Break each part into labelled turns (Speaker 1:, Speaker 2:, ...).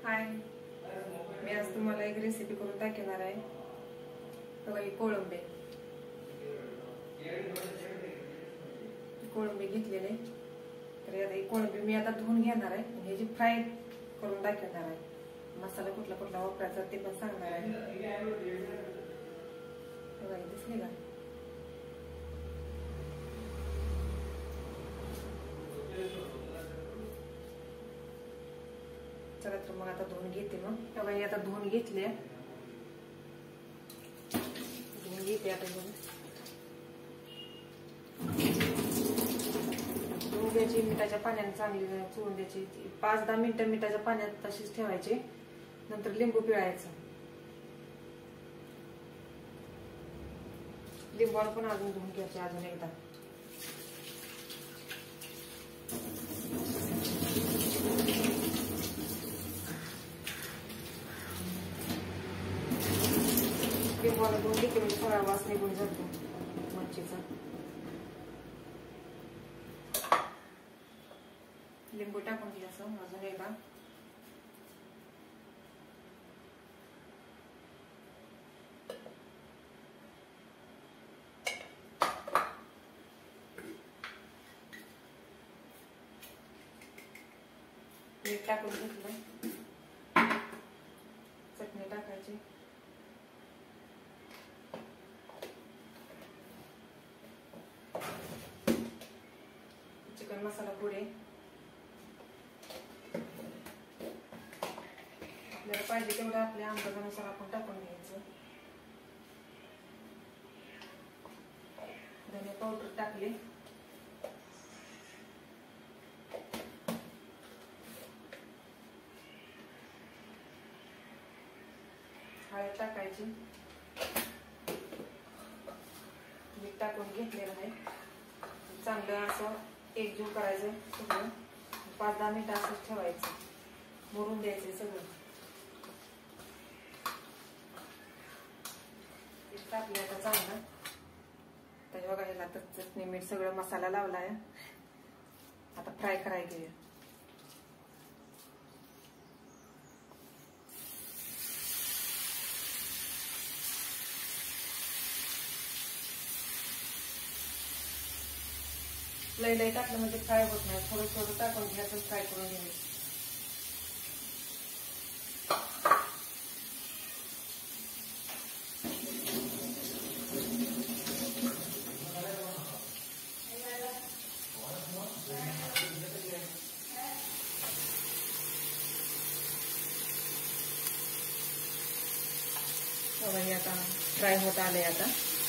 Speaker 1: हाय, मी आज तुम्हाला एक रेसिपी करून दाखवणार आहे. बघा, ही कोळंबी घेतलेले. तर आता ही कोळंबी मी आता धुवून घेणार आहे आणि ह्याची फ्राय करून दाखवणार आहे. मसाला कुठला कुठला वापरायचा ते पण सांगणार आहे. बघा, दिसले का? चला तर मग आता धुवून घेते. मग तेव्हा आता धुवून घेतले. आता धुवून द्यायची. मिठाच्या पाण्याने चांगली चोळून द्यायची. 5-10 मिनिटं मिठाच्या पाण्यात तशीच ठेवायचे. नंतर लिंबू पिळायचं. लिंबूवर पण अजून धुवून घ्यायचे अजून एकदा. लिंबूला धुवून घेतली म्हणजे सगळा वास निघून जातो मच्छीचा. लिंबू टाकून घ्यायचं अजून एकदा. मीठ टाकून घेतलं. चटणी टाकायची. चिकन मसाला पुढे आपल्याला पाहिजे तेवढं आपल्या अंदाजानुसार आपण टाकून घ्यायचं. धने पावडर टाकले. हळद टाकायची. मीठ टाकून घेतलेलं आहे. चांगलं असं एकजीव करायचं सगळं. 5-10 मिनिटं असंच ठेवायचं. मुरून द्यायचं सगळं. टाकले आता चांगलं. त्याच्या बघा, ह्याला तर चटणी मीठ सगळं मसाला लावलाय. आता फ्राय करायची. लय टाकलं म्हणजे फ्राय होत नाही. थोडं थोडं टाकून घ्यायचं. फ्राय करून घ्यायचं. आता फ्राय होत आले. आता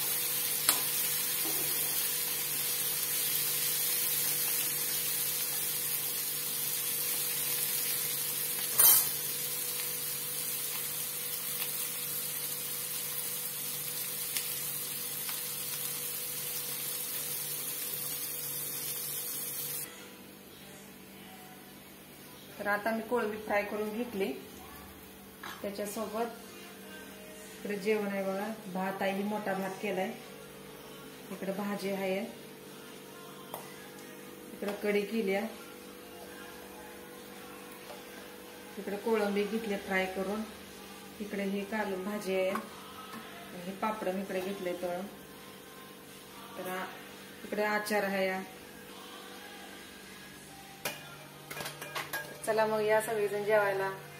Speaker 1: मी कोळंबी फ्राय करून घेतली. त्याच्यासोबत इकडे जेवण आहे बघा. भात आहे. मोठा भात केलाय. इकडे भाजी आहे. इकडे कढी केली. इकडे कोळंबी घेतली फ्राय करून. इकडे ही कालून भाजी आहे. हे पापड मी इकडे घेतले तळून. तर इकडे आचार आहे. चला मग या सगळेजण जेवायला.